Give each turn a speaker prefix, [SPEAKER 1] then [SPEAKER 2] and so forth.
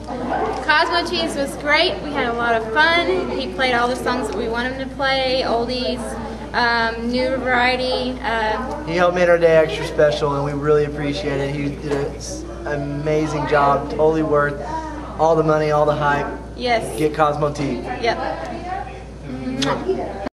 [SPEAKER 1] Cosmo Cheese was great. We had a lot of fun. He played all the songs that we want him to play, oldies, new variety.
[SPEAKER 2] He helped make our day extra special, and we really appreciate it. He did an amazing job, totally worth all the money, all the hype.
[SPEAKER 1] Yes.
[SPEAKER 2] Get Cosmo Tea.
[SPEAKER 1] Yep.